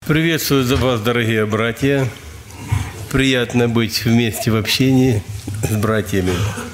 Приветствую вас, дорогие братья. Приятно быть вместе в общении с братьями.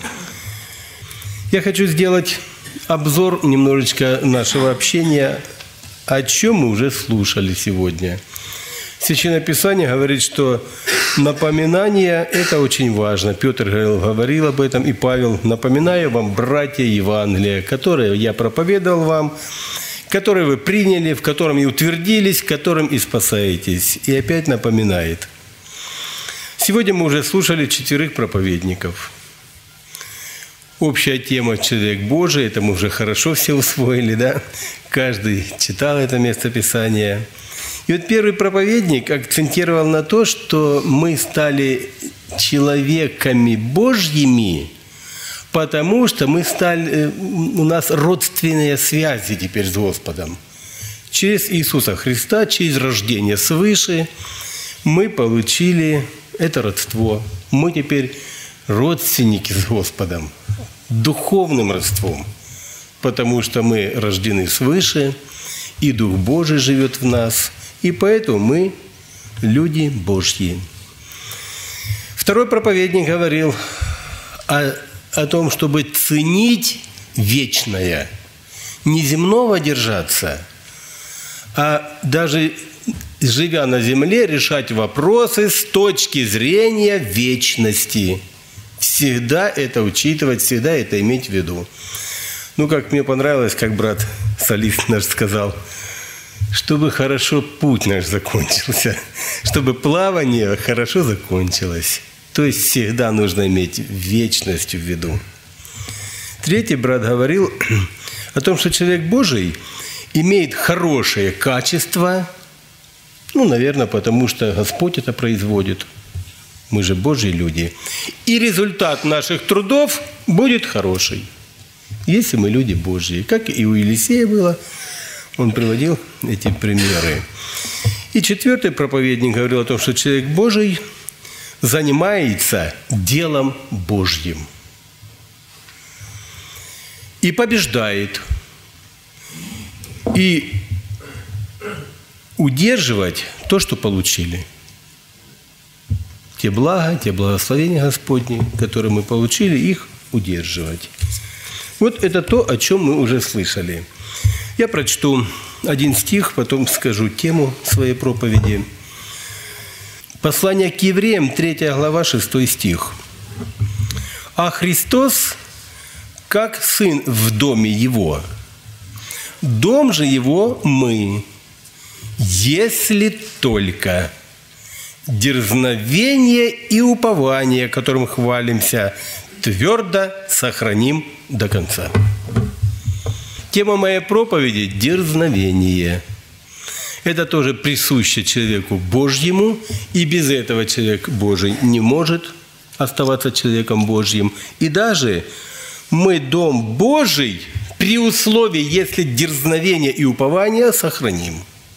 Я хочу сделать обзор немножечко нашего общения, о чем мы уже слушали сегодня. Священное Писание говорит, что напоминание – это очень важно. Петр говорил об этом, и Павел: «Напоминаю вам, братья, Евангелие, которое я проповедовал вам, которое вы приняли, в котором и утвердились, которым и спасаетесь». И опять напоминает. Сегодня мы уже слушали 4 проповедников. Общая тема «Человек Божий» – это мы уже хорошо все усвоили, да? Каждый читал это местописание. И вот первый проповедник акцентировал на то, что мы стали человеками Божьими, потому что у нас родственные связи теперь с Господом. Через Иисуса Христа, через рождение свыше мы получили это родство. Мы теперь родственники с Господом, духовным родством, потому что мы рождены свыше, и Дух Божий живет в нас, и поэтому мы люди Божьи. Второй проповедник говорил о том, чтобы ценить вечное, не земного держаться, а даже живя на земле, решать вопросы с точки зрения вечности. Всегда это учитывать, всегда это иметь в виду. Как мне понравилось, как брат солист наш сказал, чтобы хорошо путь наш закончился, чтобы плавание хорошо закончилось. То есть всегда нужно иметь вечность в виду. Третий брат говорил о том, что человек Божий имеет хорошее качество, наверное, потому что Господь это производит. Мы же Божьи люди. И результат наших трудов будет хороший, если мы люди Божьи. Как и у Елисея было, он приводил эти примеры. И 4-й проповедник говорил о том, что человек Божий занимается делом Божьим и побеждает, и удерживать то, что получили. Те блага, те благословения Господни, которые мы получили, их удерживать. Вот это то, о чем мы уже слышали. Я прочту один стих, потом скажу тему своей проповеди. Послание к евреям, 3 глава, 6 стих. «А Христос, как Сын в доме Его, дом же Его мы, если только дерзновение и упование, которым хвалимся, твердо сохраним до конца». Тема моей проповеди – дерзновение. Это тоже присуще человеку Божьему, и без этого человек Божий не может оставаться человеком Божьим. И даже мы дом Божий при условии, если дерзновение и упование сохраним.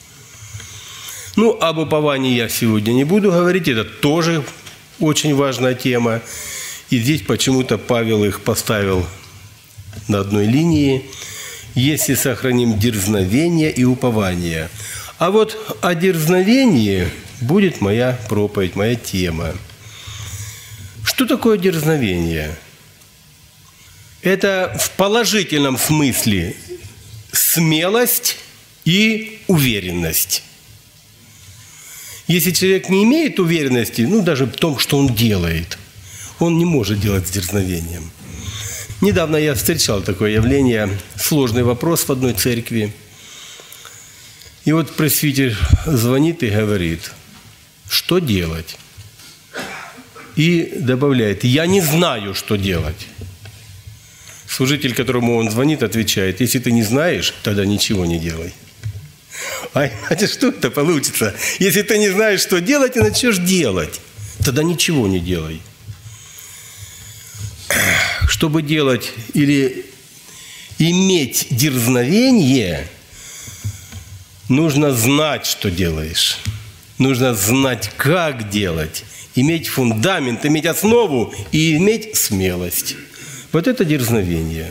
Об уповании я сегодня не буду говорить, это тоже очень важная тема. И здесь почему-то Павел их поставил на одной линии. Если сохраним дерзновение и упование. А вот о дерзновении будет моя проповедь, моя тема. Что такое дерзновение? Это в положительном смысле смелость и уверенность. Если человек не имеет уверенности, даже в том, что он делает, он не может делать с дерзновением. Недавно я встречал такое явление, сложный вопрос в одной церкви. И вот пресвитер звонит и говорит: что делать? И добавляет: я не знаю, что делать. Служитель, которому он звонит, отвечает: если ты не знаешь, тогда ничего не делай. А иначе что это получится? Если ты не знаешь, что делать, и начнешь делать, тогда ничего не делай. Чтобы делать или иметь дерзновение, нужно знать, что делаешь. Нужно знать, как делать. Иметь фундамент, иметь основу и иметь смелость. Вот это дерзновение.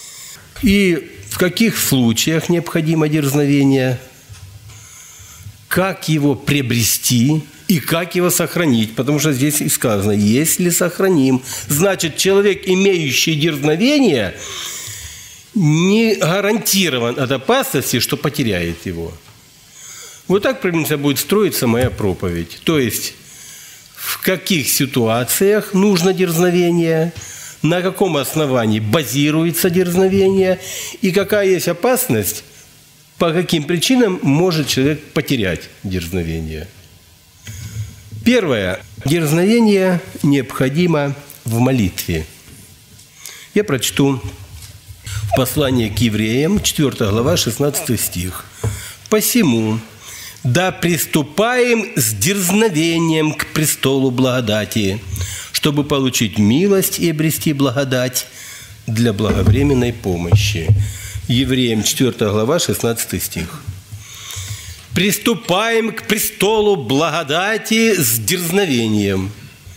И в каких случаях необходимо дерзновение? как его приобрести и как его сохранить. Потому что здесь и сказано, если сохраним, значит, человек, имеющий дерзновение, не гарантирован от опасности, что потеряет его. Вот так примерно будет строиться моя проповедь. То есть, в каких ситуациях нужно дерзновение, на каком основании базируется дерзновение и какая есть опасность, по каким причинам может человек потерять дерзновение. Первое. Дерзновение необходимо в молитве. Я прочту в послании к евреям, 4 глава, 16 стих. «Посему да приступаем с дерзновением к престолу благодати, чтобы получить милость и обрести благодать для благовременной помощи». Евреям 4 глава, 16 стих. «Приступаем к престолу благодати с дерзновением».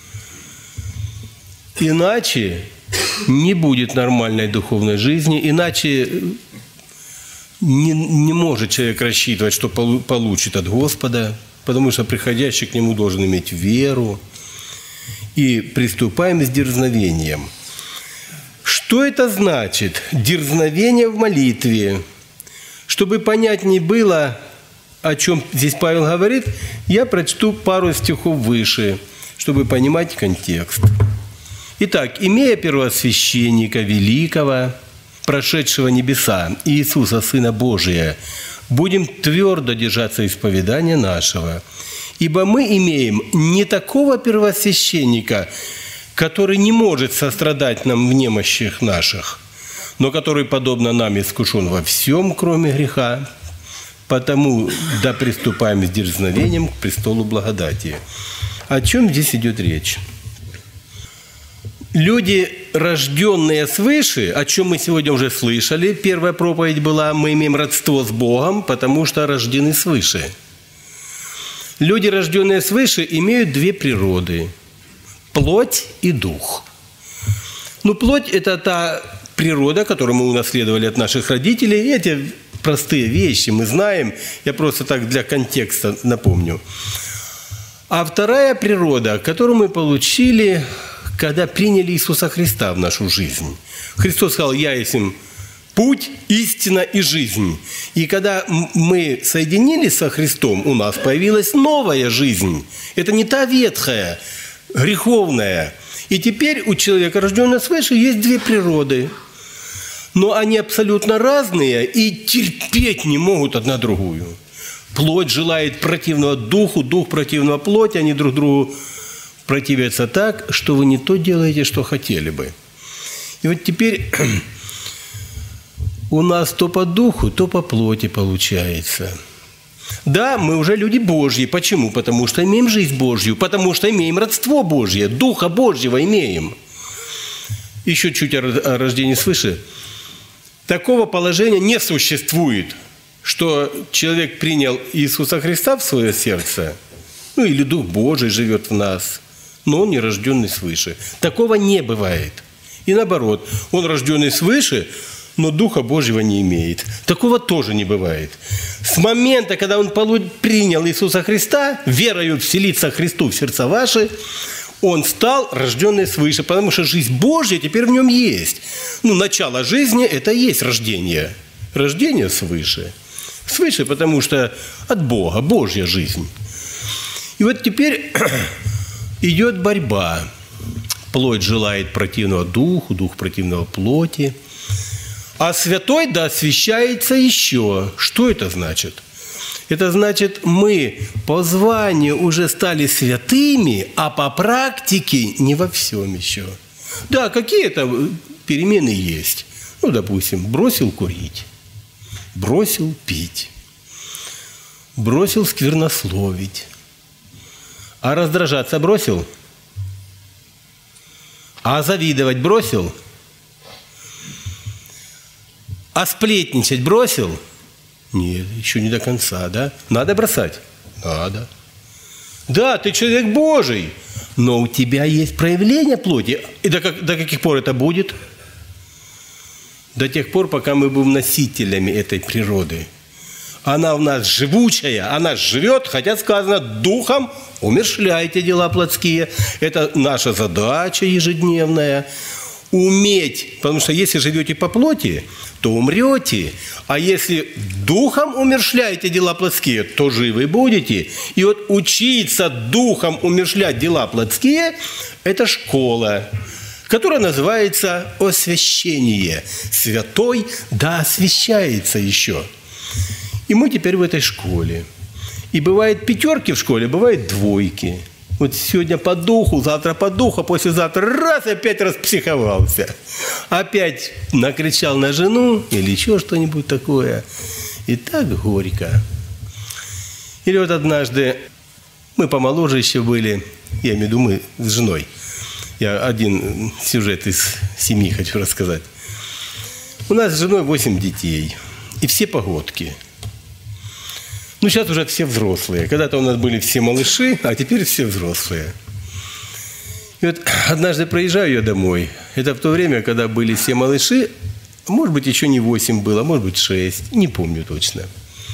Иначе не будет нормальной духовной жизни, иначе не может человек рассчитывать, что получит от Господа, потому что приходящий к Нему должен иметь веру. И приступаем с дерзновением. Что это значит? Дерзновение в молитве. Чтобы понятнее было, о чем здесь Павел говорит, я прочту пару стихов выше, чтобы понимать контекст. Итак, имея первосвященника великого, прошедшего небеса, Иисуса, Сына Божия, будем твердо держаться исповедания нашего. Ибо мы имеем не такого первосвященника, который не может сострадать нам в немощах наших, но который, подобно нам, искушен во всем, кроме греха, потому да приступаем с дерзновением к престолу благодати. О чем здесь идет речь? Люди, рожденные свыше, о чем мы сегодня уже слышали, первая проповедь была, мы имеем родство с Богом, потому что рождены свыше. Люди, рожденные свыше, имеют две природы – плоть и дух. Ну, плоть – это та природа, которую мы унаследовали от наших родителей. И эти простые вещи мы знаем. Я просто так для контекста напомню. А вторая природа, которую мы получили, когда приняли Иисуса Христа в нашу жизнь. Христос сказал: «Я есть путь, истина и жизнь». И когда мы соединились со Христом, у нас появилась новая жизнь. Это не та ветхая, греховная. И теперь у человека, рожденного свыше, есть две природы. Но они абсолютно разные и терпеть не могут одна другую. Плоть желает противного духу, дух противного плоти, они друг другу противятся так, что вы не то делаете, что хотели бы. И вот теперь у нас то по духу, то по плоти получается. Да, мы уже люди Божьи. Почему? Потому что имеем жизнь Божью, потому что имеем родство Божье, Духа Божьего имеем. Еще чуть о рождении свыше. Такого положения не существует, что человек принял Иисуса Христа в свое сердце, ну или Дух Божий живет в нас, но он не рожденный свыше. Такого не бывает. И наоборот, он рожденный свыше, но Духа Божьего не имеет. Такого тоже не бывает. С момента, когда он принял Иисуса Христа, верою вселиться Христу в сердца ваши, он стал рожденный свыше, потому что жизнь Божья теперь в нем есть. Ну, начало жизни – это и есть рождение. Рождение свыше. Свыше, потому что от Бога, Божья жизнь. И вот теперь идет борьба. Плоть желает противного духу, дух противного плоти. А святой да освящается еще. Что это значит? Это значит, мы по званию уже стали святыми, а по практике не во всем еще. Да, какие-то перемены есть. Ну, допустим, бросил курить, бросил пить, бросил сквернословить. А раздражаться бросил? А завидовать бросил? А сплетничать бросил? Нет, еще не до конца, да? Надо бросать? Надо. Да, ты человек Божий, но у тебя есть проявление плоти. И до каких пор это будет? До тех пор, пока мы будем носителями этой природы. Она у нас живучая, она живет, хотя сказано, духом умерщвляйте дела плотские. Это наша задача ежедневная. Уметь, потому что если живете по плоти, то умрете. А если духом умерщвляете дела плотские, то живы будете. И вот учиться духом умерщвлять дела плотские – это школа, которая называется освящение. Святой да освящается еще. И мы теперь в этой школе. И бывают пятерки в школе, бывают двойки. Вот сегодня по духу, завтра по духу, послезавтра раз, опять распсиховался. Опять накричал на жену или еще что-нибудь такое. И так горько. Или вот однажды, мы помоложе еще были, я имею в виду мы с женой. Я один сюжет из семьи хочу рассказать. У нас с женой 8 детей. И все погодки. Ну, сейчас уже все взрослые. Когда-то у нас были все малыши, а теперь все взрослые. И вот однажды проезжаю я домой. Это в то время, когда были все малыши. Может быть, еще не 8 было, может быть, 6. Не помню точно.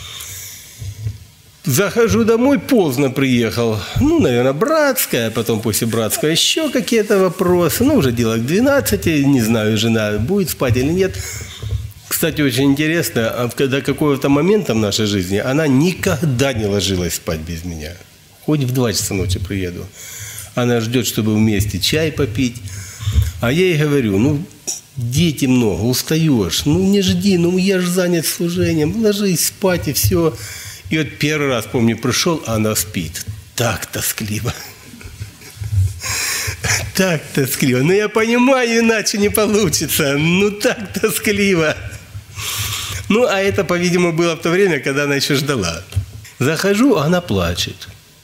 Захожу домой, поздно приехал. Ну, наверное, Братская, потом после Братского еще какие-то вопросы. Ну, уже дело к 12, не знаю, жена будет спать или нет. Кстати, очень интересно, до какого-то момента в нашей жизни она никогда не ложилась спать без меня. Хоть в 2 часа ночи приеду. Она ждет, чтобы вместе чай попить. А я ей говорю, ну, дети много, устаешь. Ну, не жди, ну, я же занят служением. Ложись спать и все. И вот первый раз, помню, пришел, а она спит. Так тоскливо. Так тоскливо. Но я понимаю, иначе не получится. Ну, так тоскливо. Ну, а это, по-видимому, было в то время, когда она еще ждала. Захожу, а она плачет.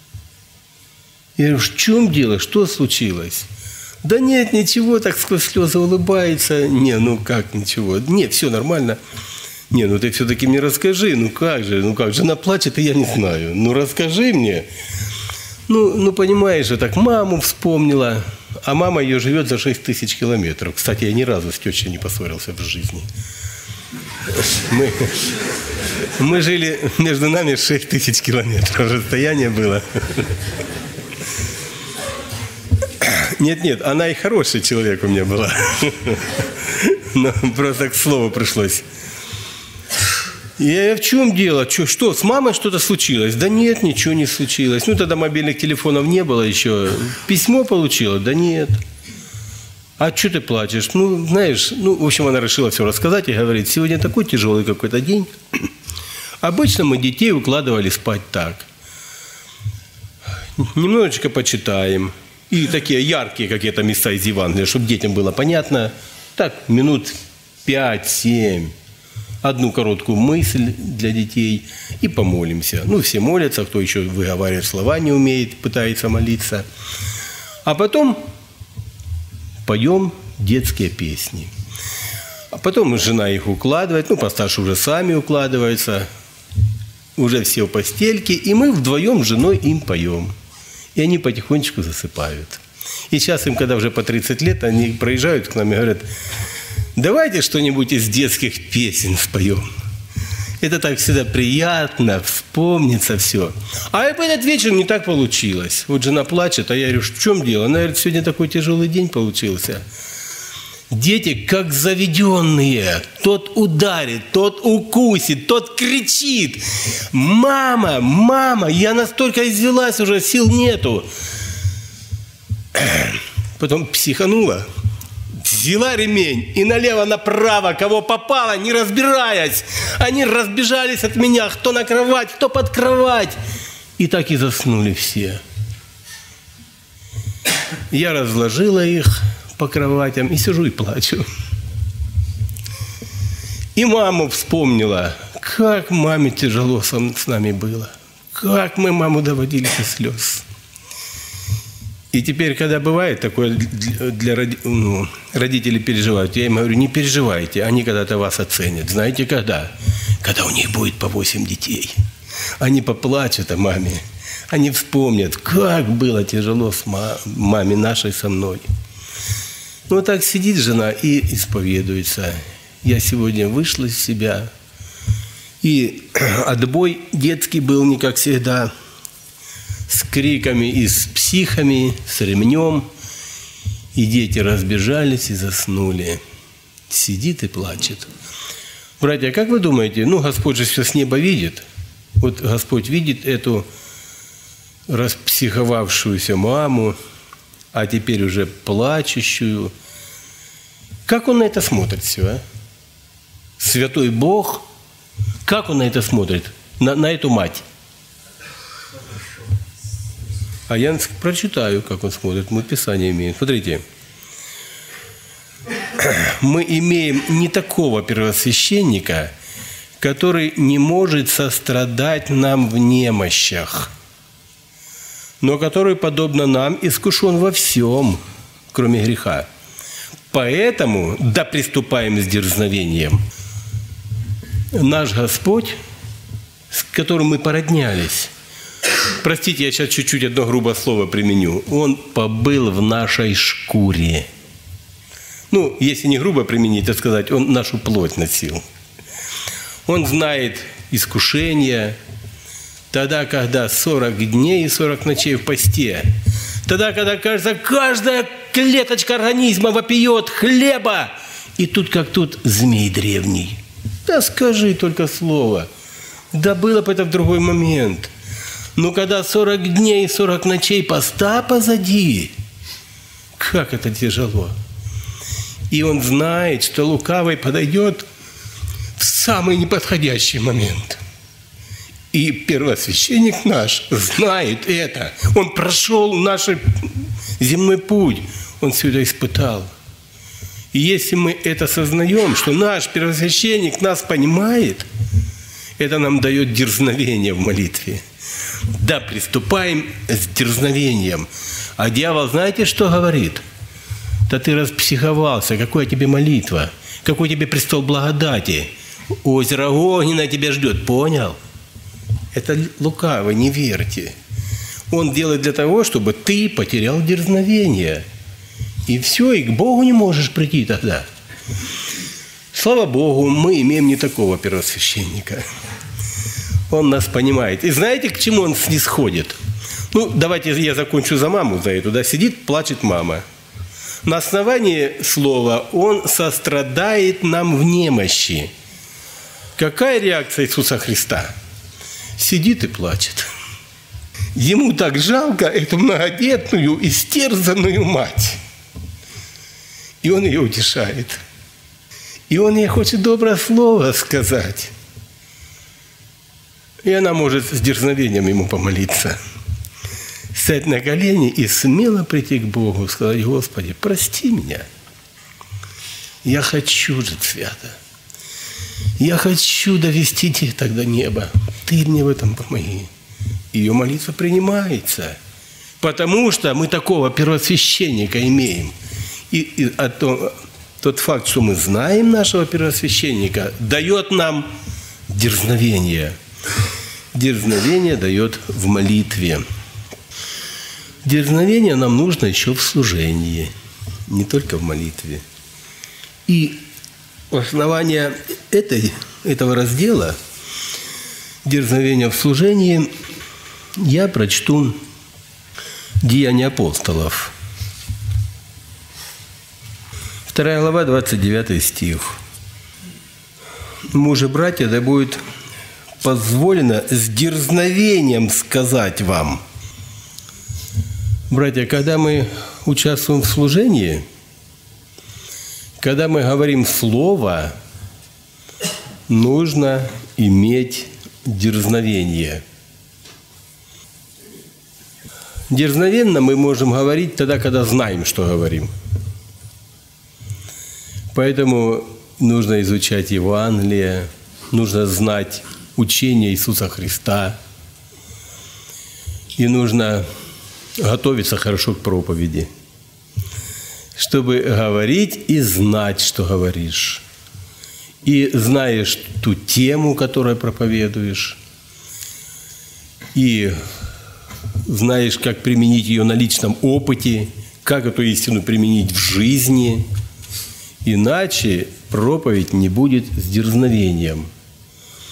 Я говорю, в чем дело? Что случилось? Да нет, ничего, так сквозь слезы улыбается. Не, ну как ничего? Нет, все нормально. Не, ну ты все-таки мне расскажи, ну как же, жена плачет, и я не знаю. Ну расскажи мне. Ну понимаешь же, так маму вспомнила. А мама ее живет за 6000 километров. Кстати, я ни разу с тещей не поссорился в жизни. Мы жили, между нами 6000 километров расстояние было. Нет, она и хороший человек у меня была. Но просто к слову пришлось. Я в чем дело? Что, с мамой что-то случилось? Да нет, ничего не случилось. Ну, тогда мобильных телефонов не было еще. Письмо получила? Да нет. А что ты плачешь? Ну, знаешь, в общем, она решила все рассказать и говорит, сегодня такой тяжелый какой-то день. Обычно мы детей укладывали спать так. Немножечко почитаем. И такие яркие какие-то места из Евангелия, чтобы детям было понятно. Так, минут 5-7. Одну короткую мысль для детей и помолимся. Ну, все молятся, кто еще выговаривать слова не умеет, пытается молиться. А потом поем детские песни. А потом жена их укладывает, постарше уже сами укладываются, уже все в постельке, и мы вдвоем с женой им поем. И они потихонечку засыпают. И сейчас им, когда уже по 30 лет, они проезжают к нам и говорят, давайте что-нибудь из детских песен споем. Это так всегда приятно, вспомнится все. А в этот вечер не так получилось. Вот жена плачет, а я говорю, в чем дело? Она говорит, сегодня такой тяжелый день получился. Дети, как заведенные, тот ударит, тот укусит, тот кричит. Мама, мама, я настолько извелась уже, сил нету. Потом психанула. Взяла ремень и налево-направо, кого попало, не разбираясь. Они разбежались от меня, кто на кровать, кто под кровать. И так и заснули все. Я разложила их по кроватям и сижу и плачу. И маму вспомнила, как маме тяжело с нами было. Как мы маму доводили до слез. И теперь, когда бывает такое, родители переживают, я им говорю, не переживайте, они когда-то вас оценят. Знаете, когда? Когда у них будет по 8 детей. Они поплачут о маме. Они вспомнят, как было тяжело с маме нашей со мной. Ну, вот так сидит жена и исповедуется. Я сегодня вышла из себя. И отбой детский был не как всегда, с криками и с психами, с ремнем. И дети разбежались и заснули. Сидит и плачет. Братья, как вы думаете, Господь же все с неба видит. Вот Господь видит эту распсиховавшуюся маму, а теперь уже плачущую. Как Он на это смотрит все, а? Святой Бог, как Он на это смотрит, на эту мать? А я прочитаю, как Он смотрит, мы Писание имеем. Смотрите, мы имеем не такого первосвященника, который не может сострадать нам в немощах, но который, подобно нам, искушен во всем, кроме греха. Поэтому, да приступаем с дерзновением, наш Господь, с которым мы породнялись, простите, я сейчас чуть-чуть одно грубое слово применю, Он побыл в нашей шкуре. Если не грубо применить, то сказать, Он нашу плоть носил. Он знает искушения, тогда, когда 40 дней и 40 ночей в посте, тогда, когда, кажется, каждая клеточка организма вопиет хлеба, и тут как тут змей древний. Да скажи только слово. Да было бы это в другой момент. Но когда 40 дней и 40 ночей поста позади, как это тяжело. И он знает, что лукавый подойдет в самый неподходящий момент. И первосвященник наш знает это. Он прошел наш земной путь. Он все это испытал. И если мы это сознаем, что наш первосвященник нас понимает, это нам дает дерзновение в молитве. Да, приступаем с дерзновением. А дьявол, знаете, что говорит? Да ты распсиховался, какая тебе молитва, какой тебе престол благодати. Озеро огненное тебя ждет, понял? Это лукавый, не верьте. Он делает для того, чтобы ты потерял дерзновение. И все, и к Богу не можешь прийти тогда. Слава Богу, мы имеем не такого первосвященника. Он нас понимает. И знаете, к чему он снисходит? Давайте я закончу за маму, за эту. Да, сидит, плачет мама. На основании слова он сострадает нам в немощи. Какая реакция Иисуса Христа? Сидит и плачет. Ему так жалко эту многодетную, истерзанную мать. И он ее утешает. И он ей хочет доброе слово сказать. И она может с дерзновением ему помолиться. Сядь на колени и смело прийти к Богу, сказать: Господи, прости меня. Я хочу жить свято. Я хочу довести деток до неба. Ты мне в этом помоги. Ее молитва принимается. Потому что мы такого первосвященника имеем. И тот факт, что мы знаем нашего первосвященника, дает нам дерзновение. Дерзновение дает в молитве. Дерзновение нам нужно еще в служении, не только в молитве. И основание этого раздела «Дерзновение в служении» я прочту «Деяния апостолов». 2 глава, 29 стих. «Мужи, братья, да будет позволено с дерзновением сказать вам». Братья, когда мы участвуем в служении, когда мы говорим слово, нужно иметь дерзновение. Дерзновенно мы можем говорить тогда, когда знаем, что говорим. Поэтому нужно изучать Евангелие, нужно знать учение Иисуса Христа, и нужно готовиться хорошо к проповеди, чтобы говорить и знать, что говоришь. И знаешь ту тему, которую проповедуешь, и знаешь, как применить ее на личном опыте, как эту истину применить в жизни. Иначе проповедь не будет с дерзновением.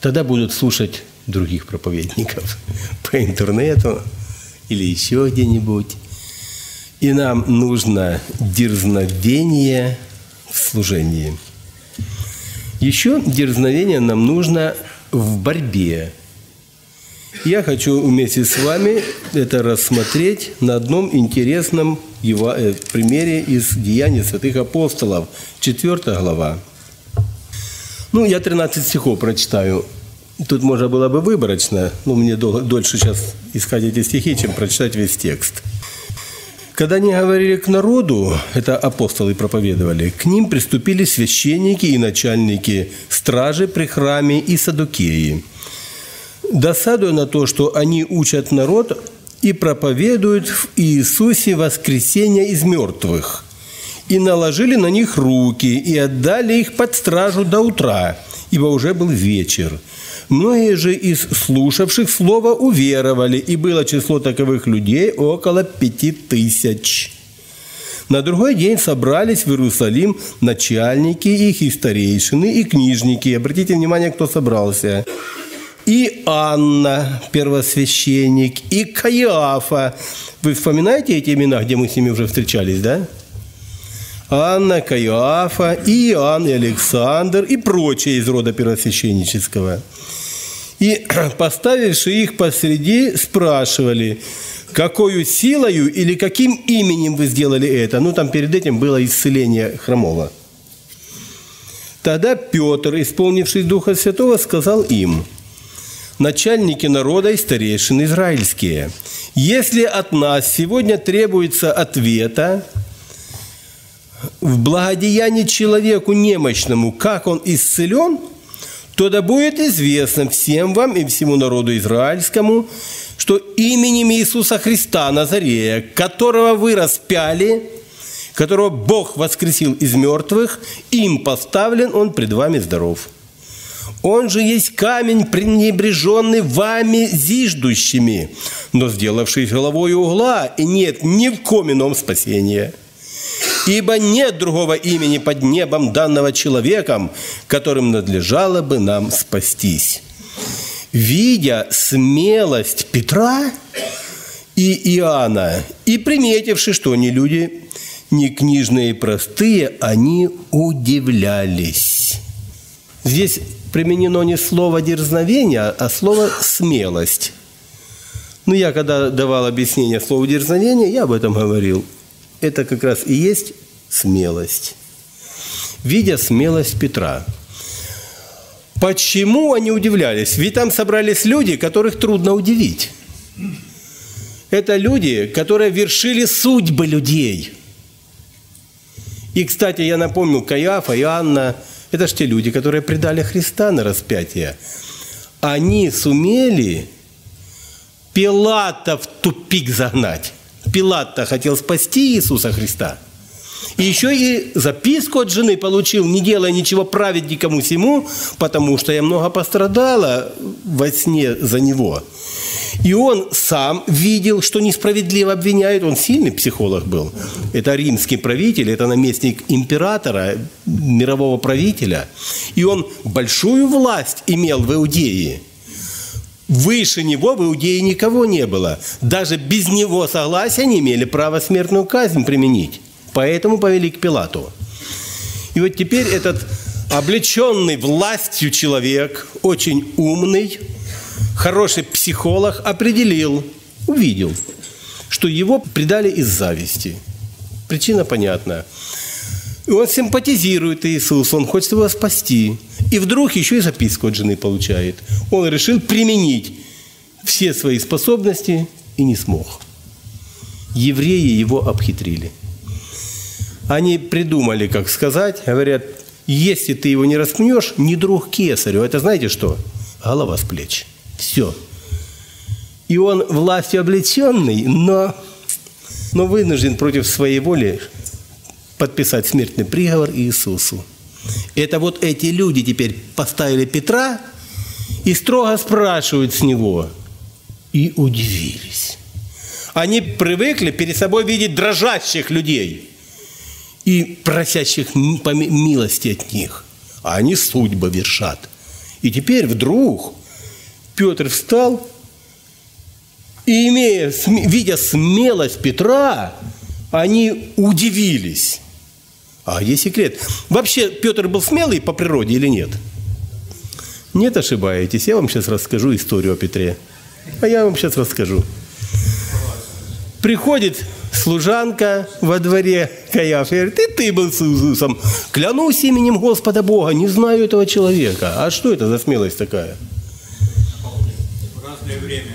тогда будут слушать других проповедников по интернету или еще где-нибудь. И нам нужно дерзновение в служении. Еще дерзновение нам нужно в борьбе. Я хочу вместе с вами это рассмотреть на одном интересном примере из Деяний святых апостолов, 4 глава. Я 13 стихов прочитаю. Тут можно было бы выборочно, но мне дольше сейчас искать эти стихи, чем прочитать весь текст. Когда они говорили к народу, это апостолы проповедовали, к ним приступили священники и начальники стражи при храме и саддукеи, досадуя на то, что они учат народ и проповедуют в Иисусе воскресение из мертвых, и наложили на них руки, и отдали их под стражу до утра, ибо уже был вечер. Многие же из слушавших слово уверовали, и было число таковых людей около 5000. На другой день собрались в Иерусалим начальники их, и старейшины, и книжники. Обратите внимание, кто собрался. И Анна, первосвященник, и Каиафа. Вы вспоминаете эти имена, где мы с ними уже встречались, да? Анна, Каиафа, и Иоанн, и Александр, и прочие из рода первосвященнического. И, поставивши их посреди, спрашивали, какою силою или каким именем вы сделали это? Там перед этим было исцеление хромого. Тогда Петр, исполнившись Духа Святого, сказал им: начальники народа и старейшины израильские, если от нас сегодня требуется ответа в благодеянии человеку немощному, как он исцелен, то да будет известно всем вам и всему народу израильскому, что именем Иисуса Христа Назарея, которого вы распяли, которого Бог воскресил из мертвых, им поставлен он пред вами здоров. Он же есть камень, пренебреженный вами зиждущими, но сделавший головой угла, и нет ни в ком ином спасения. Ибо нет другого имени под небом, данного человеком, которым надлежало бы нам спастись. Видя смелость Петра и Иоанна, и приметивши, что они люди не книжные и простые, они удивлялись. Здесь применено не слово «дерзновение», а слово «смелость». Я когда давал объяснение слову «дерзновение», я об этом говорил. Это как раз и есть смелость. Видя смелость Петра. Почему они удивлялись? Ведь там собрались люди, которых трудно удивить. Это люди, которые вершили судьбы людей. И, кстати, я напомню, Каиафа и Анна – это же те люди, которые предали Христа на распятие. Они сумели Пилата в тупик загнать. Пилат-то хотел спасти Иисуса Христа. И еще и записку от жены получил: не делай ничего праведникому сему, потому что я много пострадала во сне за него. И он сам видел, что несправедливо обвиняют. Он сильный психолог был. Это римский правитель, это наместник императора, мирового правителя. И он большую власть имел в Иудее. Выше него в Иудее никого не было. Даже без него согласия не имели права смертную казнь применить. Поэтому повели к Пилату. И вот теперь этот облеченный властью человек, очень умный, хороший психолог, увидел, что его предали из зависти. Причина понятна. И он симпатизирует Иисусу, он хочет его спасти. И вдруг еще и записку от жены получает. Он решил применить все свои способности и не смог. Евреи его обхитрили. Они придумали, как сказать, говорят: если ты его не распнешь, не друг кесарю. Это знаете что? Голова с плеч. Все. И он властью облеченный, но вынужден против своей воли подписать смертный приговор Иисусу. Это вот эти люди теперь поставили Петра и строго спрашивают с него. И удивились. Они привыкли перед собой видеть дрожащих людей и просящих милости от них. А они судьбы вершат. И теперь вдруг Петр встал и, видя смелость Петра, они удивились. А есть секрет. Вообще Петр был смелый по природе или нет? Нет, ошибаетесь. Я вам сейчас расскажу историю о Петре. А я вам сейчас расскажу. Приходит служанка во дворе Каиафа и говорит: и ты был с Иисусом. Клянусь именем Господа Бога, не знаю этого человека. А что это за смелость такая? В разное время.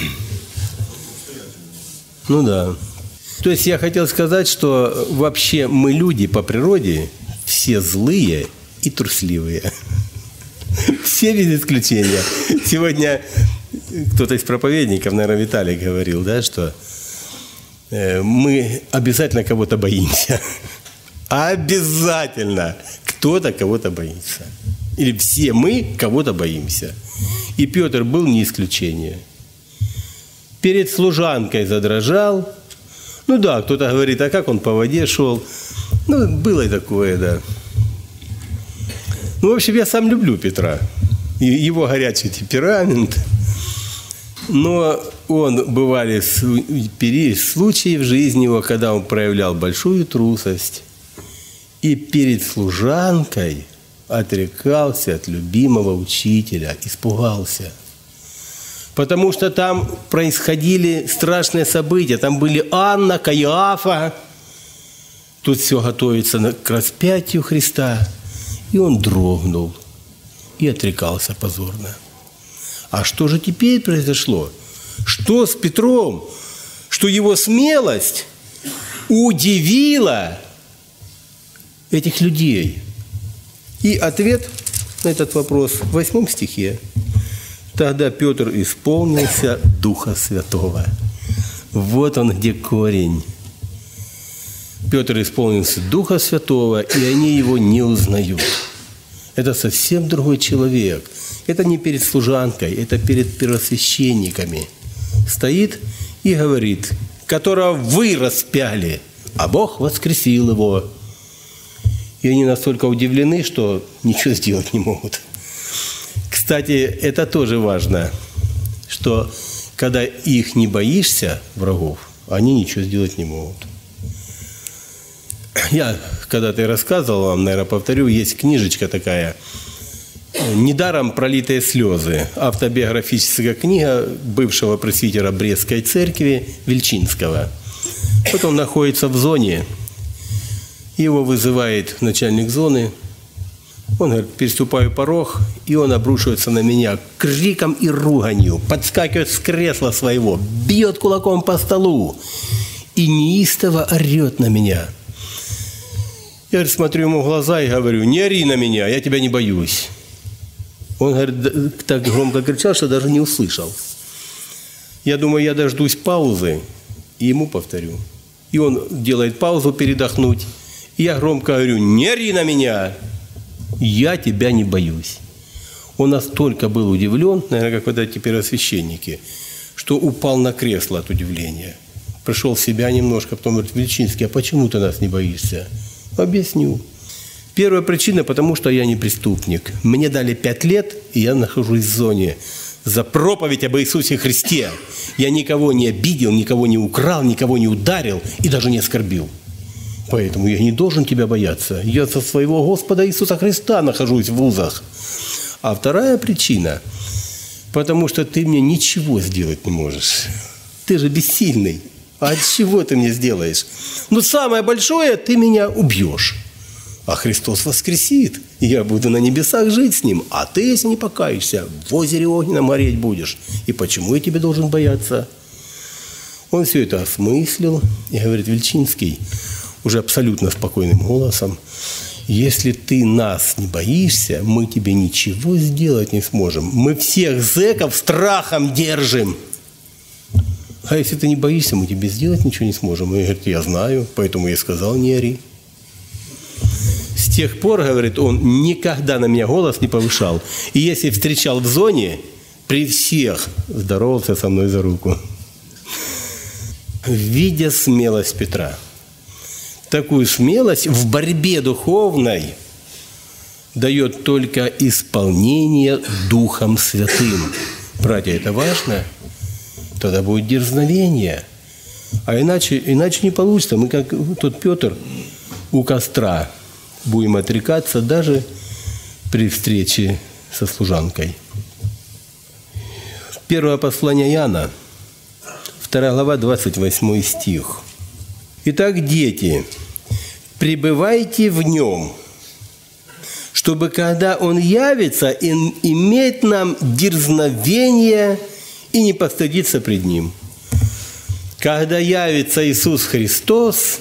Ну да. То есть я хотел сказать, что вообще мы люди по природе все злые и трусливые. Все без исключения. Сегодня кто-то из проповедников, наверное, Виталий говорил, да, что мы обязательно кого-то боимся. Обязательно кто-то кого-то боится. Или все мы кого-то боимся. И Петр был не исключение. Перед служанкой задрожал. Ну да, кто-то говорит, а как он по воде шел? Ну, было и такое, да. Ну, в общем, я сам люблю Петра. Его горячий темперамент. Но бывали случаи в жизни его, когда он проявлял большую трусость. И перед служанкой отрекался от любимого учителя, испугался. Потому что там происходили страшные события. Там были Анна, Каиафа. Тут все готовится к распятию Христа. И он дрогнул и отрекался позорно. А что же теперь произошло? Что с Петром? Что его смелость удивила этих людей? И ответ на этот вопрос в 8 стихе. Тогда Петр исполнился Духа Святого. Вот он где корень. Петр исполнился Духа Святого, и они его не узнают. Это совсем другой человек. Это не перед служанкой, это перед первосвященниками. Стоит и говорит: которого вы распяли, а Бог воскресил его. И они настолько удивлены, что ничего сделать не могут. Кстати, это тоже важно, что когда их не боишься, врагов, они ничего сделать не могут. Я когда-то рассказывал вам, наверное, повторю, есть книжечка такая «Недаром пролитые слезы», автобиографическая книга бывшего пресвитера Брестской церкви Вельчинского. Вот он находится в зоне, его вызывает начальник зоны. Он говорит: переступаю порог, и он обрушивается на меня криком и руганью, подскакивает с кресла своего, бьет кулаком по столу и неистово орет на меня. Я смотрю ему в глаза и говорю: не ори на меня, я тебя не боюсь. Он, говорит, так громко кричал, что даже не услышал. Я думаю, я дождусь паузы и ему повторю. И он делает паузу передохнуть. И я громко говорю: не ори на меня, я тебя не боюсь. Он настолько был удивлен, наверное, как вот эти первосвященники, что упал на кресло от удивления. Пришел в себя немножко, потом говорит: Вельчинский, а почему ты нас не боишься? Объясню. Первая причина, потому что я не преступник. Мне дали 5 лет, и я нахожусь в зоне за проповедь об Иисусе Христе. Я никого не обидел, никого не украл, никого не ударил и даже не оскорбил. Поэтому я не должен тебя бояться. Я со своего Господа Иисуса Христа нахожусь в узах. А вторая причина, потому что ты мне ничего сделать не можешь. Ты же бессильный. А от чего ты мне сделаешь? Но самое большое, ты меня убьешь. А Христос воскресит, и я буду на небесах жить с Ним. А ты, если не покаешься, в озере огненном мореть будешь. И почему я тебе должен бояться? Он все это осмыслил и говорит: Вельчинский, уже абсолютно спокойным голосом: если ты нас не боишься, мы тебе ничего сделать не сможем. Мы всех зэков страхом держим. А если ты не боишься, мы тебе сделать ничего не сможем. И говорит: я знаю, поэтому я сказал: не ори. С тех пор, говорит, он никогда на меня голос не повышал. И если встречал в зоне, при всех здоровался со мной за руку. Видя смелость Петра, такую смелость в борьбе духовной, дает только исполнение Духом Святым. Братья, это важно? Тогда будет дерзновение. А иначе не получится. Мы, как тот Петр, у костра будем отрекаться даже при встрече со служанкой. Первое послание Иоанна, 2 глава, 28 стих. «Итак, дети, пребывайте в Нем, чтобы, когда Он явится, иметь нам дерзновение и не постыдиться пред Ним». Когда явится Иисус Христос,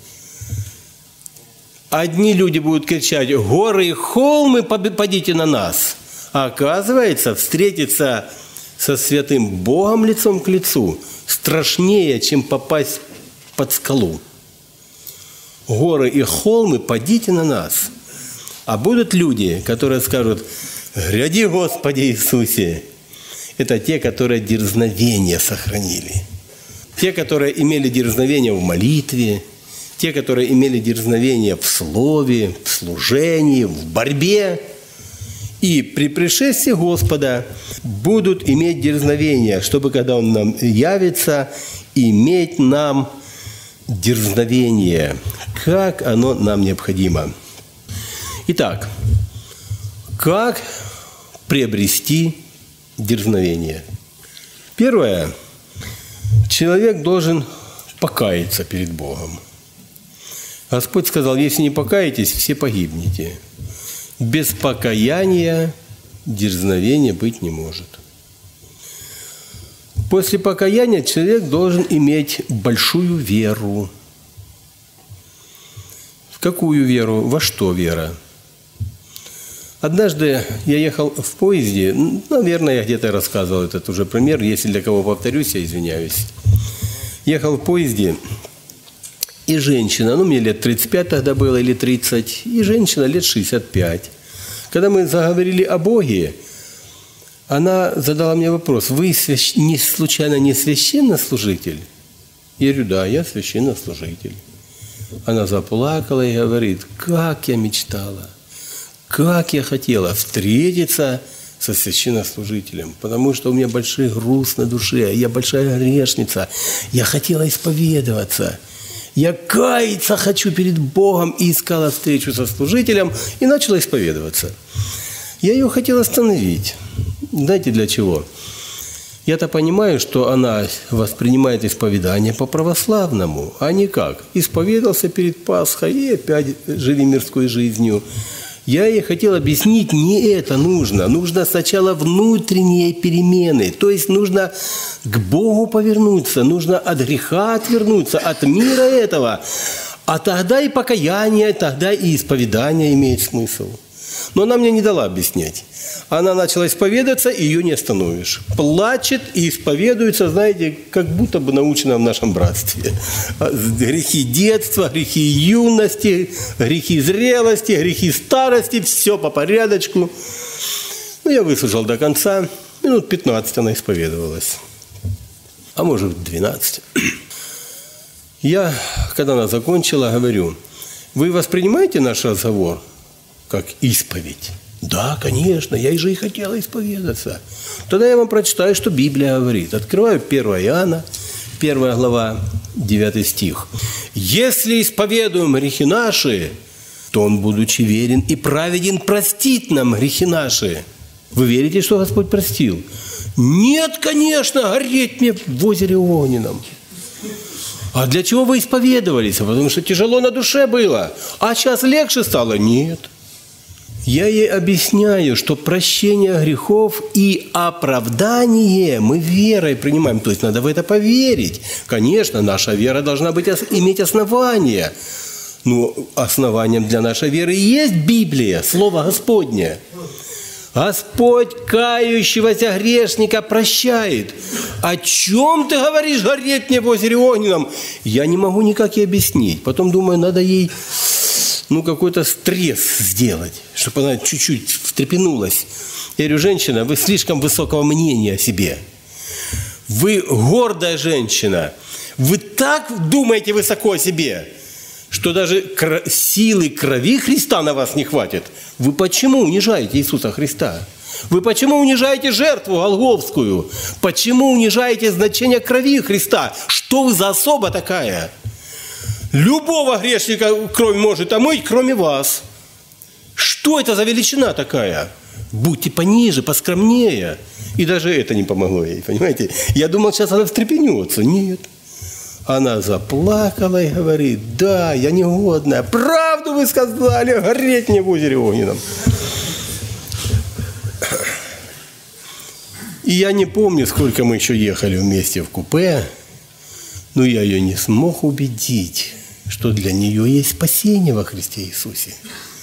одни люди будут кричать: «Горы и холмы, падите на нас!» А оказывается, встретиться со святым Богом лицом к лицу страшнее, чем попасть под скалу. Горы и холмы, падите на нас. А будут люди, которые скажут: «Гряди, Господи Иисусе!» Это те, которые дерзновение сохранили. Те, которые имели дерзновение в молитве, те, которые имели дерзновение в слове, в служении, в борьбе. И при пришествии Господа будут иметь дерзновение, чтобы, когда Он нам явится, иметь нам дерзновение, как оно нам необходимо. Итак, как приобрести дерзновение? Первое. Человек должен покаяться перед Богом. Господь сказал: если не покаетесь, все погибнете. Без покаяния дерзновения быть не может. После покаяния человек должен иметь большую веру. В какую веру? Во что вера? Однажды я ехал в поезде, наверное, я где-то рассказывал этот уже пример, если для кого повторюсь, я извиняюсь. Ехал в поезде, и женщина, мне лет 35 тогда было, или 30, и женщина лет 65. Когда мы заговорили о Боге, она задала мне вопрос: вы случайно не священнослужитель? Я говорю: да, я священнослужитель. Она заплакала и говорит: как я мечтала, как я хотела встретиться со священнослужителем, потому что у меня большой груз на душе, я большая грешница, я хотела исповедоваться, я каяться хочу перед Богом, и искала встречу со служителем, и начала исповедоваться. Я ее хотел остановить. Знаете, для чего? Я-то понимаю, что она воспринимает исповедание по-православному, а не как. Исповедался перед Пасхой и опять живи мирской жизнью. Я ей хотел объяснить, не это нужно. Нужно сначала внутренние перемены. То есть нужно к Богу повернуться, нужно от греха отвернуться, от мира этого. А тогда и покаяние, тогда и исповедание имеет смысл. Но она мне не дала объяснять. Она начала исповедоваться, и ее не остановишь. Плачет и исповедуется, знаете, как будто бы научена в нашем братстве. Грехи детства, грехи юности, грехи зрелости, грехи старости, все по порядочку. Я выслушал до конца. Минут 15 она исповедовалась. А может, 12. Я, когда она закончила, говорю: вы воспринимаете наш разговор как исповедь? Да, конечно, я же и хотела исповедаться. Тогда я вам прочитаю, что Библия говорит. Открываю 1 Иоанна, 1 глава, 9 стих. «Если исповедуем грехи наши, то Он, будучи верен и праведен, простит нам грехи наши». Вы верите, что Господь простил? Нет, конечно, гореть мне в озере огненном. А для чего вы исповедовались? Потому что тяжело на душе было. А сейчас легче стало? Нет. Я ей объясняю, что прощение грехов и оправдание мы верой принимаем. То есть надо в это поверить. Конечно, наша вера должна иметь основание. Но основанием для нашей веры и есть Библия, Слово Господне. Господь кающегося грешника прощает. О чем ты говоришь, гореть мне в озере огненном? Я не могу никак ей объяснить. Потом думаю, надо ей какой-то стресс сделать, чтобы она чуть-чуть встрепенулась. Я говорю: женщина, вы слишком высокого мнения о себе. Вы гордая женщина. Вы так думаете высоко о себе, что даже силы крови Христа на вас не хватит. Вы почему унижаете Иисуса Христа? Вы почему унижаете жертву Голгофскую? Почему унижаете значение крови Христа? Что вы за особа такая? Любого грешника кровь может омыть, кроме вас. Что это за величина такая? Будьте пониже, поскромнее. И даже это не помогло ей, понимаете? Я думал, сейчас она встрепенется. Нет. Она заплакала и говорит: да, я негодная. Правду вы сказали, гореть мне в озере огненном. И я не помню, сколько мы еще ехали вместе в купе, но я ее не смог убедить, что для нее есть спасение во Христе Иисусе.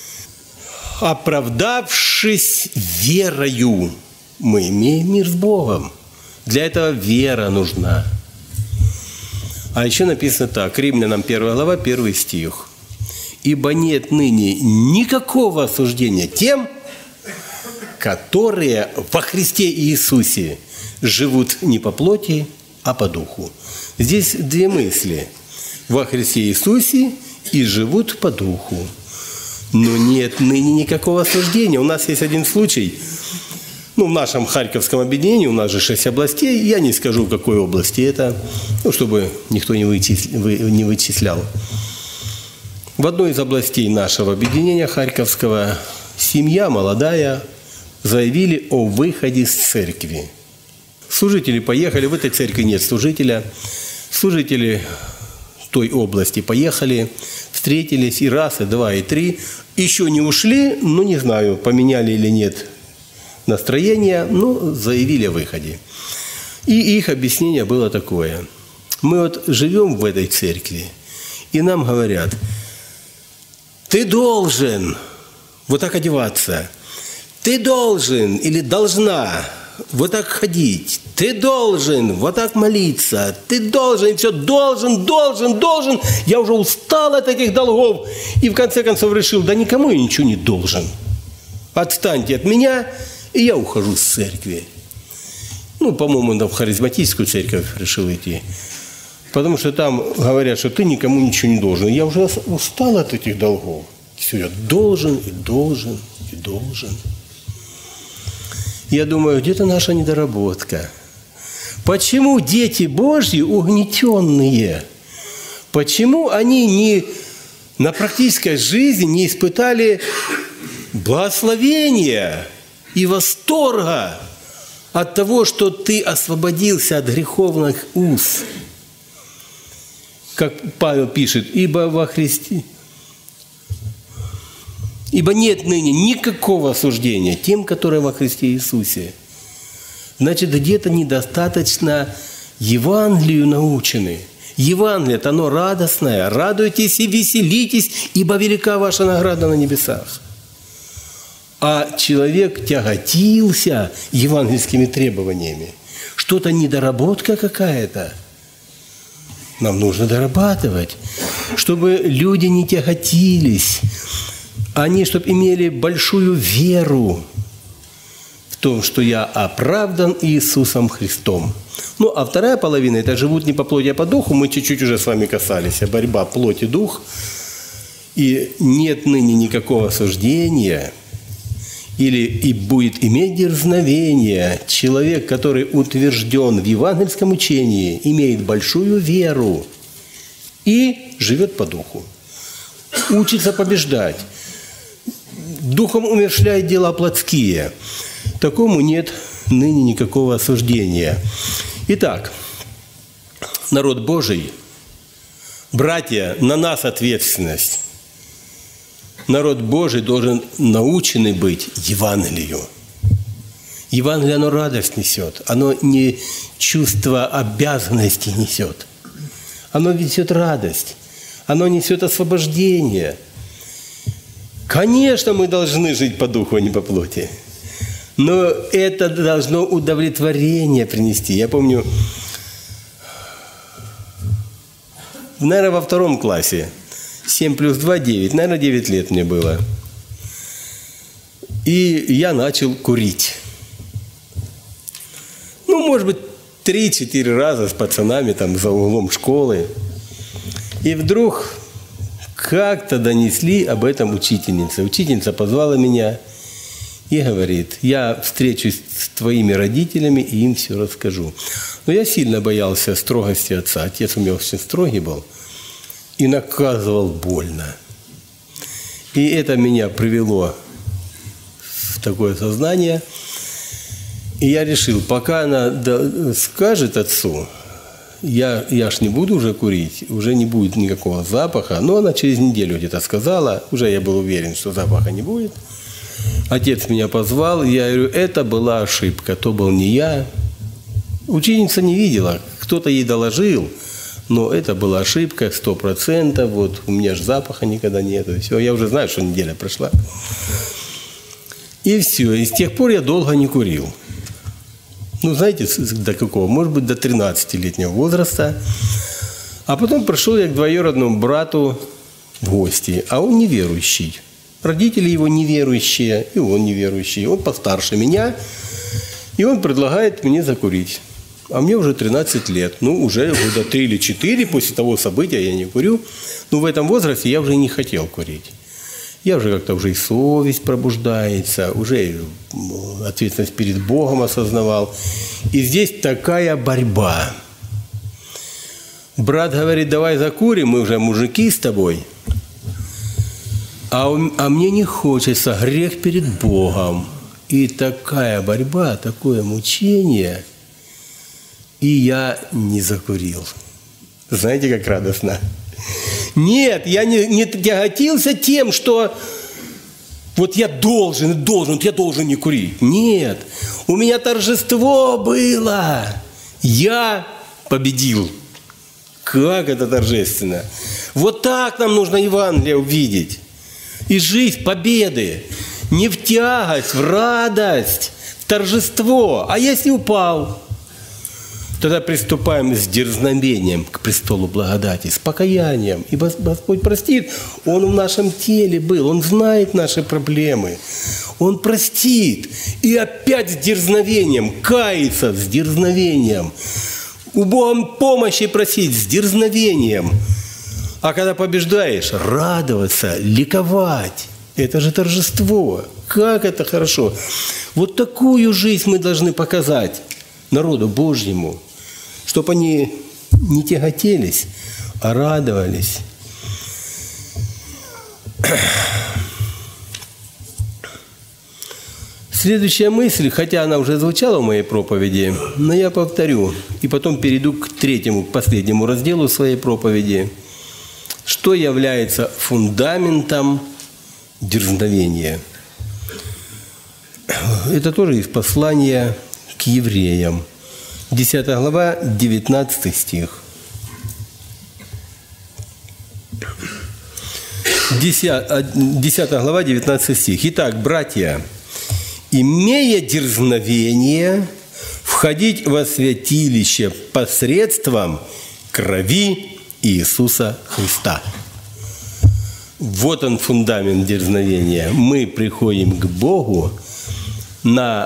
Оправдавшись верою, мы имеем мир с Богом. Для этого вера нужна. А еще написано так, Римлянам 1 глава, 1 стих. «Ибо нет ныне никакого осуждения тем, которые во Христе Иисусе живут не по плоти, а по духу». Здесь две мысли. Во Христе Иисусе и живут по духу. Но нет ныне никакого осуждения. У нас есть один случай. В нашем Харьковском объединении, у нас же 6 областей, я не скажу, в какой области это, чтобы никто не вычислял. В одной из областей нашего объединения Харьковского семья молодая заявили о выходе с церкви. Служители поехали, в этой церкви нет служителя. Служители той области поехали, встретились и раз, и два, и три. Еще не ушли, не знаю, поменяли или нет настроение, но заявили о выходе. И их объяснение было такое. Мы живем в этой церкви, и нам говорят: ты должен вот так одеваться, ты должен или должна вот так ходить, ты должен вот так молиться, ты должен, и все должен. Я уже устал от этих долгов, и в конце концов решил: да никому я ничего не должен. Отстаньте от меня, и я ухожу с церкви. По-моему, в харизматическую церковь решил идти. Потому что там говорят, что ты никому ничего не должен. Я уже устал от этих долгов. Все, я должен. Я думаю, где-то наша недоработка. Почему дети Божьи угнетенные? Почему они на практической жизни не испытали благословения и восторга от того, что ты освободился от греховных уз? Как Павел пишет: ибо во Христе... Ибо нет ныне никакого осуждения тем, которые во Христе Иисусе. Значит, где-то недостаточно Евангелию научены. Евангелие – оно радостное. Радуйтесь и веселитесь, ибо велика ваша награда на небесах. А человек тяготился евангельскими требованиями. Что-то недоработка какая-то. Нам нужно дорабатывать, чтобы люди не тяготились. Они, чтобы имели большую веру в том, что я оправдан Иисусом Христом. А вторая половина – это живут не по плоти, а по духу. Мы чуть-чуть уже с вами касались. Борьба плоть и дух. И нет ныне никакого осуждения. И будет иметь дерзновение человек, который утвержден в евангельском учении, имеет большую веру и живет по духу. Учится побеждать. Духом умерщвляет дела плотские. Такому нет ныне никакого осуждения. Итак, народ Божий, братья, на нас ответственность. Народ Божий должен наученный быть Евангелию. Евангелие, оно радость несет, оно не чувство обязанности несет. Оно несет радость, оно несет освобождение. Конечно, мы должны жить по духу, а не по плоти. Но это должно удовлетворение принести. Я помню, наверное, во 2 классе, 7 плюс 2 – 9, наверное, 9 лет мне было. И я начал курить. Может быть, 3-4 раза с пацанами там за углом школы. И вдруг как-то донесли об этом учительнице. Учительница позвала меня и говорит: я встречусь с твоими родителями и им все расскажу. Но я сильно боялся строгости отца. Отец у меня очень строгий был и наказывал больно. И это меня привело в такое сознание. И я решил, пока она скажет отцу, я ж не буду уже курить, уже не будет никакого запаха. Но она через неделю где-то сказала, уже я был уверен, что запаха не будет. Отец меня позвал, я говорю: это была ошибка, то был не я. Ученица не видела, кто-то ей доложил, но это была ошибка 100%. Вот у меня же запаха никогда нет. Все, я уже знаю, что неделя прошла. И все, и с тех пор я долго не курил. Ну, знаете, до какого? Может быть, до 13-летнего возраста. А потом пришел я к двоюродному брату в гости, а он неверующий. Родители его неверующие, и он неверующий. Он постарше меня, и он предлагает мне закурить. А мне уже 13 лет. Ну, уже года 3 или 4 после того события я не курю. Но в этом возрасте я уже не хотел курить. Я уже как-то уже и совесть пробуждается, уже ответственность перед Богом осознавал. И здесь такая борьба. Брат говорит: давай закурим, мы уже мужики с тобой. А мне не хочется, грех перед Богом. И такая борьба, такое мучение. И я не закурил. Знаете, как радостно? Нет, я не тяготился тем, что вот я должен не курить. Нет, у меня торжество было. Я победил. Как это торжественно. Вот так нам нужно Евангелие увидеть. И жизнь победы. Не в тягость, в радость, в торжество. А если упал? Тогда приступаем с дерзновением к престолу благодати, с покаянием. И Господь простит. Он в нашем теле был, Он знает наши проблемы. Он простит. И опять с дерзновением, каяться с дерзновением. У Бога помощи просить с дерзновением. А когда побеждаешь, радоваться, ликовать. Это же торжество. Как это хорошо. Вот такую жизнь мы должны показать народу Божьему, чтобы они не тяготелись, а радовались. Следующая мысль, хотя она уже звучала в моей проповеди, но я повторю, и потом перейду к третьему, к последнему разделу своей проповеди. Что является фундаментом дерзновения? Это тоже из послания к евреям. 10 глава, 19 стих. 10 глава, 19 стих. Итак, братья, имея дерзновение входить во святилище посредством крови Иисуса Христа. Вот он фундамент дерзновения. Мы приходим к Богу на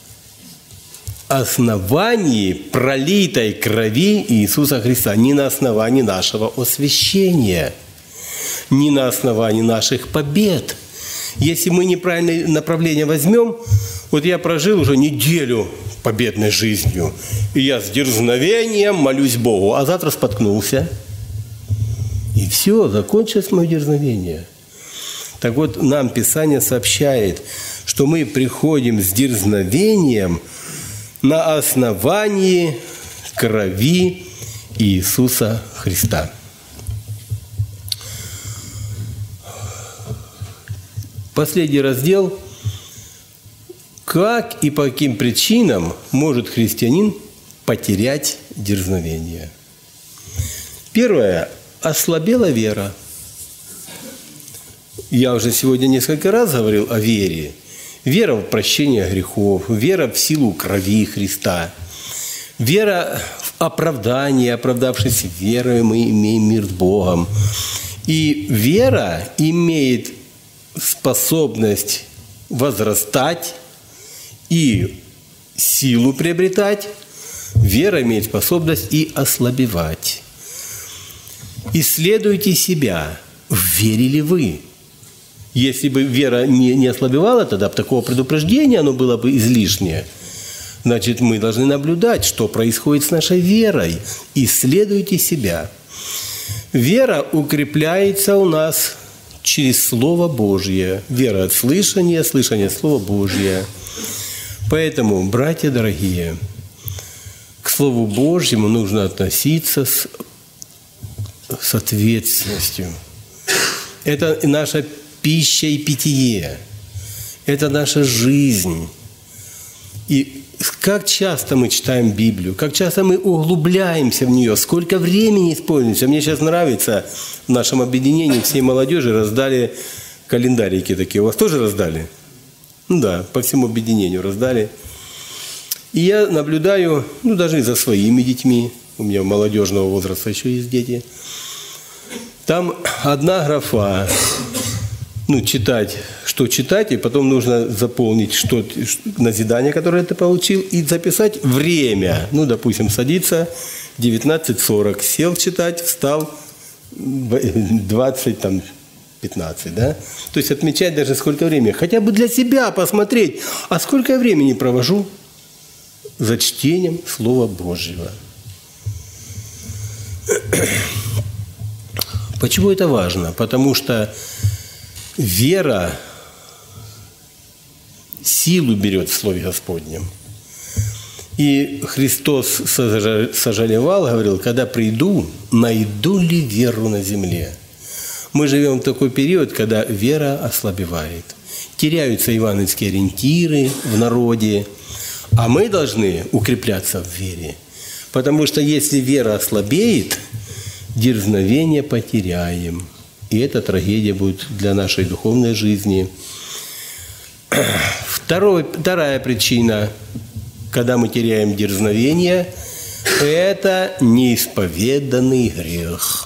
основании пролитой крови Иисуса Христа, не на основании нашего освящения, не на основании наших побед. Если мы неправильное направление возьмем, вот я прожил уже неделю победной жизнью, и я с дерзновением молюсь Богу, а завтра споткнулся. И все, закончилось мое дерзновение. Так вот, нам Писание сообщает, что мы приходим с дерзновением на основании крови Иисуса Христа. Последний раздел. Как и по каким причинам может христианин потерять дерзновение? Первое. Ослабела вера. Я уже сегодня несколько раз говорил о вере. Вера в прощение грехов, вера в силу крови Христа, вера в оправдание, оправдавшись верой, мы имеем мир с Богом. И вера имеет способность возрастать и силу приобретать. Вера имеет способность и ослабевать. Исследуйте себя. верили вы? Если бы вера не ослабевала, тогда бы такого предупреждения оно было бы излишнее. Значит, мы должны наблюдать, что происходит с нашей верой. Исследуйте себя. Вера укрепляется у нас через Слово Божье. Вера от слышания, слышание Слова Божье. Поэтому, братья дорогие, к Слову Божьему нужно относиться с ответственностью. Это наша пища и питье. Это наша жизнь. И как часто мы читаем Библию, как часто мы углубляемся в нее, сколько времени используется. Мне сейчас нравится, в нашем объединении всей молодежи раздали календарики такие. У вас тоже раздали? Ну да, по всему объединению раздали. И я наблюдаю, даже и за своими детьми, у меня молодежного возраста еще есть дети. Там одна графа, читать, что читать, и потом нужно заполнить назидание, которое ты получил, и записать время. Допустим, садиться 19:40, сел читать, встал 20:15, да? То есть отмечать даже сколько времени. Хотя бы для себя посмотреть, а сколько я времени провожу за чтением Слова Божьего. Почему это важно? Потому что вера силу берет в Слове Господнем. И Христос сожалевал, говорил, когда приду, найду ли веру на земле? Мы живем в такой период, когда вера ослабевает. Теряются евангельские ориентиры в народе, а мы должны укрепляться в вере. Потому что если вера ослабеет, дерзновение потеряем. И это трагедия будет для нашей духовной жизни. Вторая причина, когда мы теряем дерзновение, это неисповеданный грех.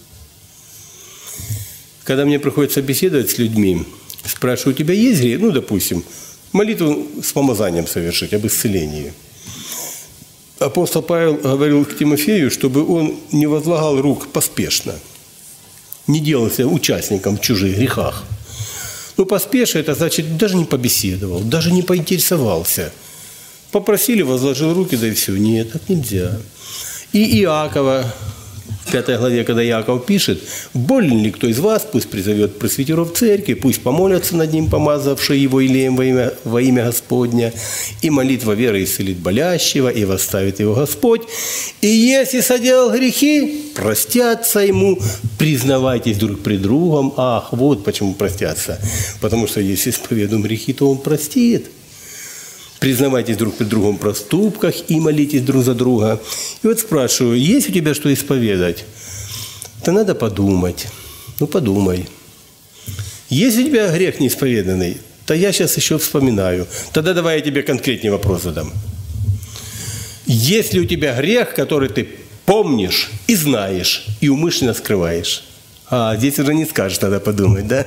Когда мне приходится беседовать с людьми, спрашиваю, у тебя есть грех? Допустим, молитву с помазанием совершить, об исцелении. Апостол Павел говорил к Тимофею, чтобы он не возлагал рук поспешно, не делался участником в чужих грехах. Поспешно, это значит, даже не побеседовал, даже не поинтересовался. Попросили, возложил руки, да и все. Нет, так нельзя. И Иакова, в 5 главе, когда Иаков пишет, болен ли кто из вас, пусть призовет пресвитеров церкви, пусть помолятся над ним, помазавшие его илеем во имя Господня, и молитва веры исцелит болящего, и восставит его Господь. И если соделал грехи, простятся ему, признавайтесь друг пред другом. Ах, вот почему простятся. Потому что если исповедуем грехи, то он простит. Признавайтесь друг пред другом в проступках и молитесь друг за друга. И вот спрашиваю, есть у тебя что исповедать? То надо подумать. Подумай. Есть у тебя грех неисповеданный? То я сейчас еще вспоминаю. Тогда давай я тебе конкретный вопрос задам. Есть ли у тебя грех, который ты помнишь и знаешь, и умышленно скрываешь? Здесь уже не скажешь, тогда подумать, да?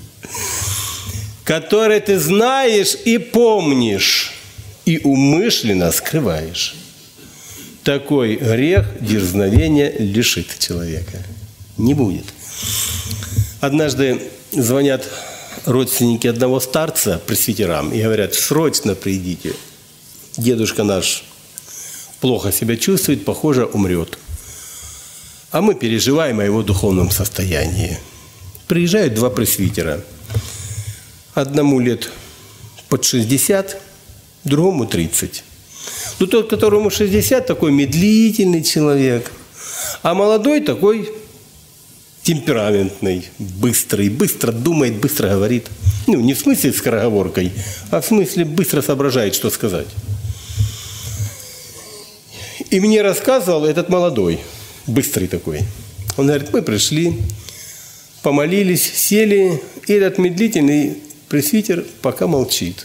Который ты знаешь и помнишь, и умышленно скрываешь. Такой грех дерзновения лишит человека. Не будет. Однажды звонят родственники одного старца пресвитерам и говорят, срочно придите. Дедушка наш плохо себя чувствует, похоже, умрет. А мы переживаем о его духовном состоянии. Приезжают 2 пресвитера. Одному лет под 60, другому 30. Тот, которому 60, такой медлительный человек, а молодой такой темпераментный, быстрый, быстро думает, быстро говорит. Не в смысле скороговоркой, а в смысле быстро соображает, что сказать. И мне рассказывал этот молодой, быстрый такой. Он говорит, мы пришли, помолились, сели, и этот медлительный пресвитер пока молчит.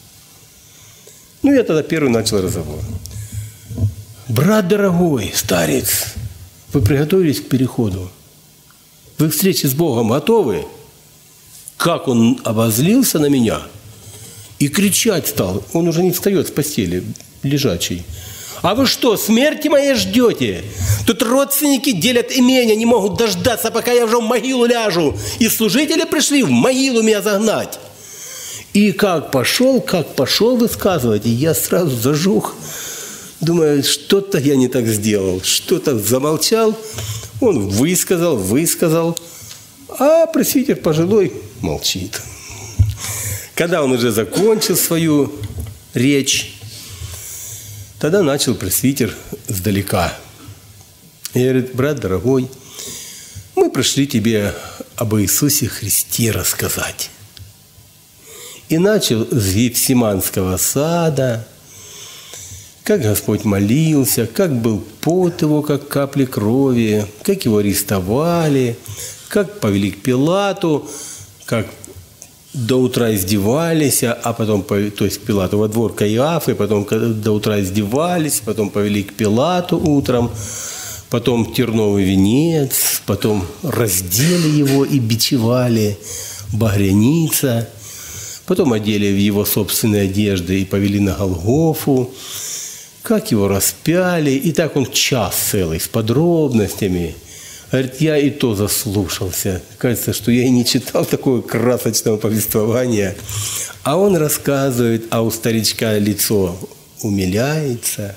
Я тогда первый начал разговор. Брат дорогой, старец, вы приготовились к переходу? Вы к встрече с Богом готовы? Как он обозлился на меня и кричать стал. Он уже не встает с постели, лежачий. А вы что, смерти моей ждете? Тут родственники делят имение, не могут дождаться, пока я уже в могилу ляжу. И служители пришли в могилу меня загнать. И как пошел высказывать, и я сразу зажух. Думаю, что-то я не так сделал, что-то замолчал. Он высказал, а пресвитер пожилой молчит. Когда он уже закончил свою речь, тогда начал пресвитер сдалека. И говорит: брат дорогой, мы пришли тебе об Иисусе Христе рассказать. И начал с Гефсиманского сада, как Господь молился, как был пот его, как капли крови, как его арестовали, как повели к Пилату, как до утра издевались, а потом, то есть к Пилату во двор Каиафы, потом до утра издевались, потом повели к Пилату утром, потом терновый венец, потом раздели его и бичевали, багряница, потом одели в его собственные одежды и повели на Голгофу, как его распяли, и так он час целый с подробностями. Говорит, я и то заслушался. Кажется, что я и не читал такого красочного повествования. А он рассказывает, а у старичка лицо умиляется.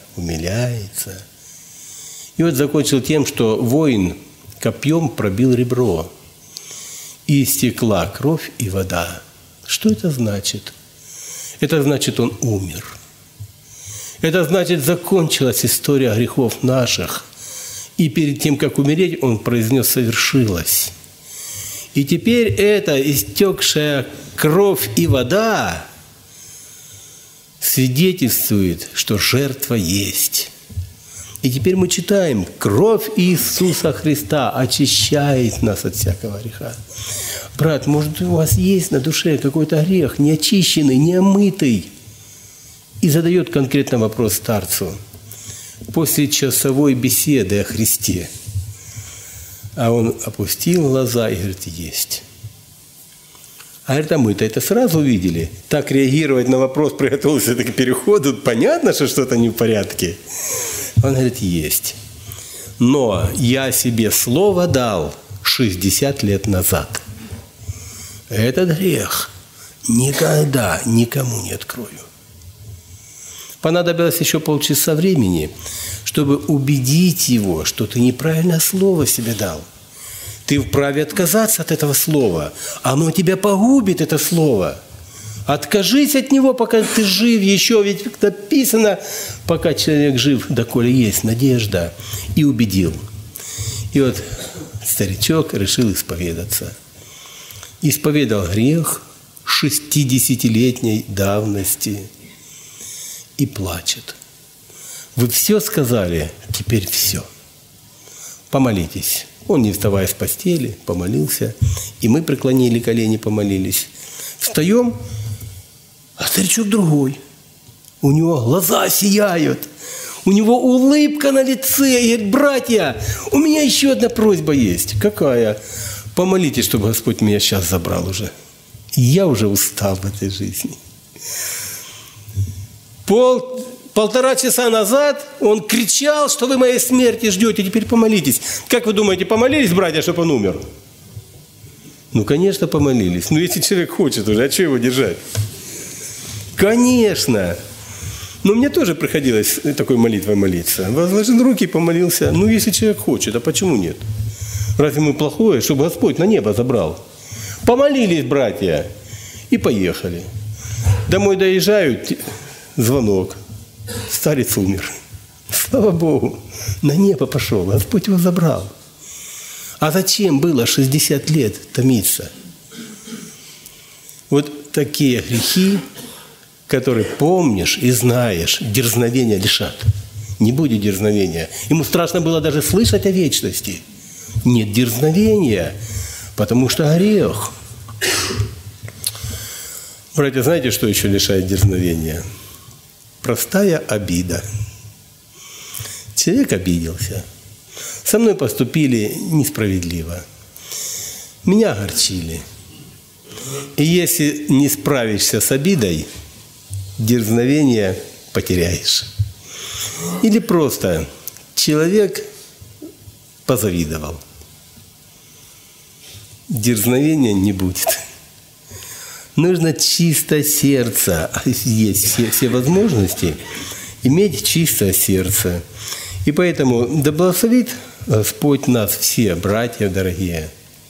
И вот закончил тем, что воин копьем пробил ребро, и истекла кровь и вода. Что это значит? Это значит, он умер. Это значит, закончилась история грехов наших. И перед тем, как умереть, он произнес: совершилось. И теперь эта истекшая кровь и вода свидетельствует, что жертва есть. И теперь мы читаем: кровь Иисуса Христа очищает нас от всякого греха. Брат, может, у вас есть на душе какой-то грех, неочищенный, неомытый? И задает конкретно вопрос старцу после часовой беседы о Христе. А он опустил глаза и говорит: есть. А говорит, а мы-то это сразу увидели. Так реагировать на вопрос, приготовился к переходу, понятно, что что-то не в порядке. Он говорит: есть. Но я себе слово дал 60 лет назад. Этот грех никогда никому не открою. Понадобилось еще полчаса времени, чтобы убедить его, что ты неправильное слово себе дал. Ты вправе отказаться от этого слова. Оно тебя погубит, это слово. Откажись от него, пока ты жив еще. Ведь написано, пока человек жив, доколе есть надежда. И убедил. И вот старичок решил исповедаться. Исповедал грех 60-летней давности. И плачет. Вы все сказали, теперь все. Помолитесь. Он, не вставая с постели, помолился. И мы преклонили колени, помолились. Встаем, а старичок другой. У него глаза сияют. У него улыбка на лице. И говорит: братья, у меня еще одна просьба есть. Какая? Помолитесь, чтобы Господь меня сейчас забрал уже. Я уже устал в этой жизни. Полтора часа назад он кричал, что вы моей смерти ждете, теперь помолитесь. Как вы думаете, помолились, братья, чтобы он умер? Ну, конечно, помолились. Но если человек хочет уже, а что его держать? Конечно. Но мне тоже приходилось такой молитвой молиться. Возложил руки, помолился. Ну, если человек хочет, а почему нет? Разве мы плохое, чтобы Господь на небо забрал? Помолились, братья, и поехали. Домой доезжают, звонок. Старец умер. Слава Богу, на небо пошел, Господь его забрал. А зачем было 60 лет томиться? Вот такие грехи, которые помнишь и знаешь, дерзновения лишат. Не будет дерзновения. Ему страшно было даже слышать о вечности. Нет дерзновения, потому что грех. Братья, знаете, что еще лишает дерзновения? Простая обида. Человек обиделся. Со мной поступили несправедливо. Меня огорчили. И если не справишься с обидой, дерзновение потеряешь. Или просто человек позавидовал. Дерзновения не будет. Нужно чистое сердце. Есть все возможности иметь чистое сердце. И поэтому да благословит Господь нас все, братья дорогие,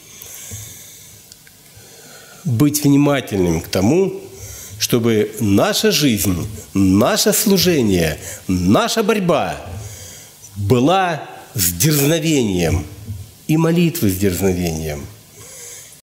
быть внимательным к тому, чтобы наша жизнь, наше служение, наша борьба была с дерзновением и молитвы с дерзновением.